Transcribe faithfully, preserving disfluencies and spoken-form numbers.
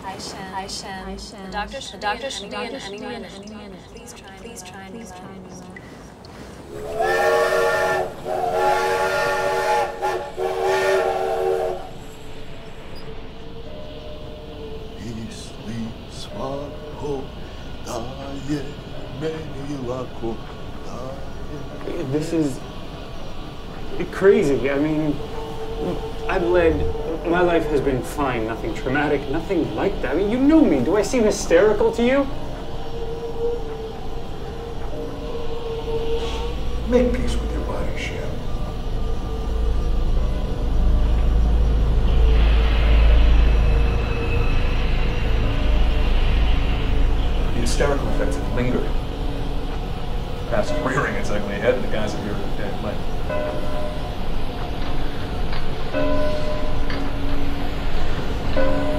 Hi, Shen. Hi, Shen. Hi, Shen. The doctor should, the doctor should be in any minute. Any minute. Please try. Please try. Please try. This is crazy. I mean, I've led, my life has been fine, nothing traumatic, nothing like that. I mean, you know me. Do I seem hysterical to you? Make peace with your body, Shem. The hysterical effects have lingered. Past rearing its ugly head in the guise of your dead leg. Thank you.